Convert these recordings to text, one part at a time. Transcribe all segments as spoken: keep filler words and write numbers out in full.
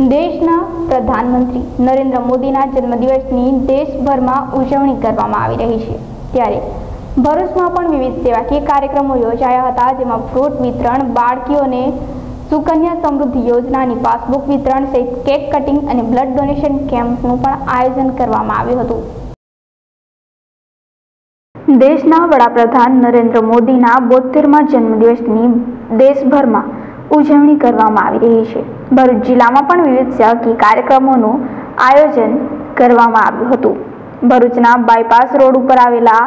દેશના પ્રધાનમંત્રી નરેન્દ્ર મોદીના જન્મદિવસની દેશભરમાં ઉજવણી કરવામાં આવી રહી છે, ત્યારે ભરૂચમાં પણ વિવિધ સેવાકીય કાર્યક્રમો યોજાયા હતા, જેમાં ફ્રૂટ વિતરણ, બાળકીઓને સુકન્યા સમૃદ્ધિ યોજનાની પાસબુક વિતરણ સહિત કેક કટિંગ અને બ્લડ ડોનેશન કેમ્પનું પણ આયોજન કરવામાં આવ્યું હતું। દેશના વડાપ્રધાન નરેન્દ્ર મોદીના બોતેરમા જન્મદિવસની દેશભરમાં ઉજવણી કરવામાં આવી રહી છે। ભરૂચ જિલ્લામાં પણ વિવિધ સેવાકીય કાર્યક્રમોનું આયોજન કરવામાં આવ્યું હતું। ભરૂચના બાયપાસ રોડ ઉપર આવેલા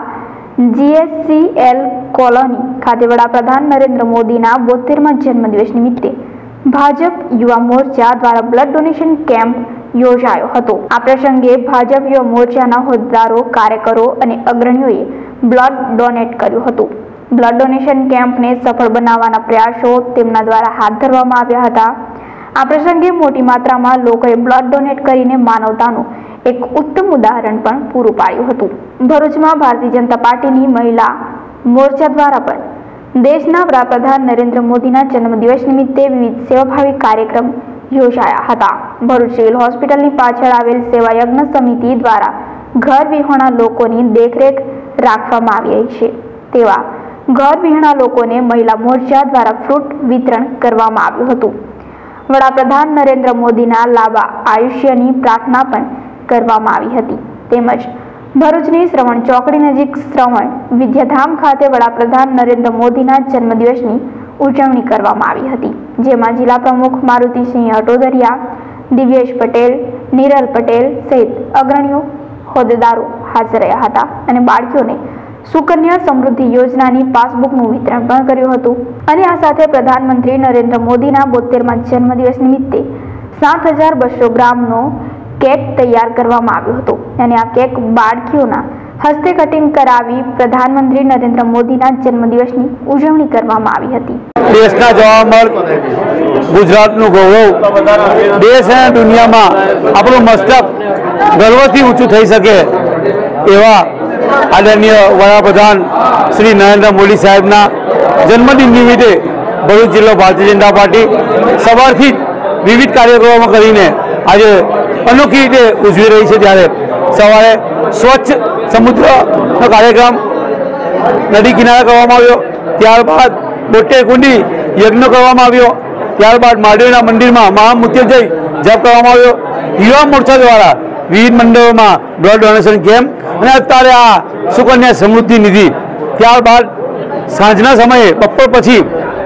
જીએસસીએલ કોલોની ખાતે વડાપ્રધાન નરેન્દ્ર મોદીના બોતેરમા જન્મદિવસ નિમિત્તે ભાજપ યુવા મોરચા દ્વારા બ્લડ ડોનેશન કેમ્પ યોજાયો હતો। આ પ્રસંગે ભાજપ યુવા મોરચાના હોદ્દેદારો, કાર્યકરો અને અગ્રણીઓએ બ્લડ ડોનેટ કર્યું હતું। બ્લડ ડોનેશન કેમ્પને સફળ બનાવવાના પ્રયાસો તેમના દ્વારા હાથ ધરવામાં આવ્યા હતા। આ પ્રસંગે મોટી માત્રામાં લોકોએ બ્લડ ડોનેટ કરીને માનવતાનું એક ઉત્તમ ઉદાહરણ પણ પૂરું પાડ્યું હતું। ભરૂચમાં ભારતીય જનતા પાર્ટીની મહિલા મોરચા દ્વારા પણ દેશના વડાપ્રધાન નરેન્દ્ર મોદીના જન્મદિવસ નિમિત્તે વિવિધ સેવાભાવી કાર્યક્રમ યોજાયા હતા। ભરૂચ સિવિલ હોસ્પિટલની પાછળ આવેલ સેવા યજ્ઞ સમિતિ દ્વારા ઘર વિહોણા લોકોની દેખરેખ રાખવામાં આવી રહી છે, તેવા ઘર વિહોણા લોકોને મહિલા મોરચા દ્વારા ફ્રૂટ વિતરણ કરવામાં આવ્યું હતું। વડાપ્રધાન નરેન્દ્ર મોદીના લાંબા આયુષ્યની પ્રાર્થના પણ કરવામાં આવી હતી। તેમજ ભરૂચની શ્રવણ ચોકડી નજીક શ્રવણ વિદ્યાધામ ખાતે વડાપ્રધાન નરેન્દ્ર મોદીના જન્મદિવસની ઉજવણી કરવામાં આવી હતી, જેમાં જિલ્લા પ્રમુખ મારુતિસિંહ અટોદરિયા, દિવ્યેશ પટેલ, નિરલ પટેલ સહિત અગ્રણીઓ હોદ્દેદારો હાજર રહ્યા હતા અને બાળકીઓને સુકન્યા સમૃદ્ધિ યોજનાની પાસબુકનું વિતરણ પણ કર્યું હતું। અને આ સાથે પ્રધાનમંત્રી નરેન્દ્ર મોદીના બોતેરમા જન્મદિવસ નિમિત્તે સાત હજાર બસો ગ્રામનો કેક તૈયાર કરવામાં આવ્યો હતો અને આ કેક બાળકીઓના હસ્તે કટિંગ કરાવી પ્રધાનમંત્રી નરેન્દ્ર મોદીના જન્મદિવસની ઉજવણી કરવામાં આવી હતી। દેશના જવા મર્દ ગુજરાતનું ગૌરવ દેશ અને દુનિયામાં આપણું મસ્તક ગર્વથી ઊંચું થઈ શકે એવા આદરણીય વડાપ્રધાન શ્રી નરેન્દ્ર મોદી સાહેબના જન્મદિન નિમિત્તે ભરૂચ જિલ્લો ભારતીય જનતા પાર્ટી સવારથી જ વિવિધ કાર્યક્રમો કરીને આજે અનોખી રીતે ઉજવી રહી છે। ત્યારે સવારે સ્વચ્છ સમુદ્રનો કાર્યક્રમ નદી કિનારે કરવામાં આવ્યો, ત્યારબાદ બોટે કુંડી યજ્ઞ કરવામાં આવ્યો, ત્યારબાદ મહાદેવના મંદિરમાં મહામૃત્યુંજય જપ કરવામાં આવ્યો। યુવા મોરચા દ્વારા વિવિધ મંડળોમાં બ્લડ ડોનેશન કેમ્પ અને અત્યારે આ સુકન્યા સમૃદ્ધિ નિધિ, ત્યારબાદ સાંજના સમયે બપોર પછી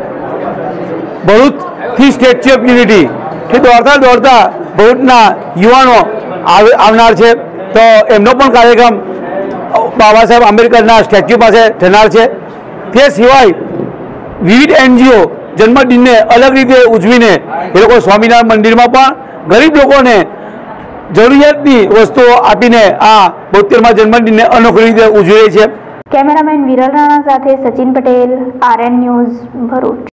ભરૂચથી સ્ટેચ્યુ ઓફ યુનિટી એ દોડતા દોડતા ભરૂચના યુવાનો આવનાર છે, તો એમનો પણ કાર્યક્રમ બાબા સાહેબ આંબેડકરના સ્ટેચ્યુ પાસે થનાર છે। તે સિવાય વિવિધ એનજીઓ જન્મદિનને અલગ રીતે ઉજવીને એ લોકો સ્વામિનારાયણ મંદિરમાં પણ ગરીબ લોકોને જરૂરિયાતની વસ્તુઓ આપીને આ બોતેરમા જન્મદિનને અનોખી રીતે ઉજવી રહી છે। કેમેરામેન વિરલ રાણા સાથે સચિન પટેલ, આરએન ન્યૂઝ, ભરૂચ।